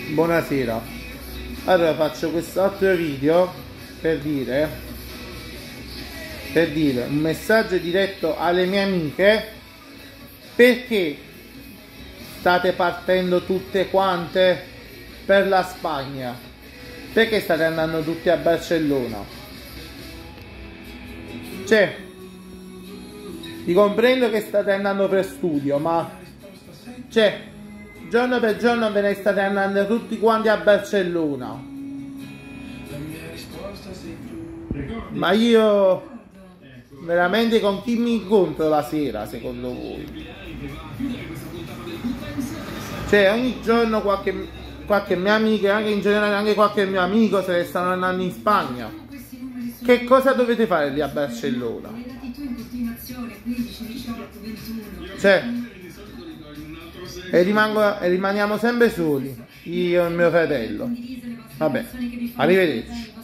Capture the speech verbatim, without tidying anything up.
Buonasera. Allora faccio quest'altro video per dire per dire un messaggio diretto alle mie amiche. Perché state partendo tutte quante per la Spagna? Perché state andando tutti a Barcellona? Cioè, vi comprendo che state andando per studio, ma cioè, giorno per giorno ve ne state andando tutti quanti a Barcellona. Ma io veramente con chi mi incontro la sera, secondo voi? Cioè, ogni giorno qualche, qualche mia amica, anche in generale anche qualche mio amico se ne stanno andando in Spagna. Che cosa dovete fare lì a Barcellona? Cioè, e, rimango, e rimaniamo sempre soli, io e mio fratello. Vabbè, arrivederci.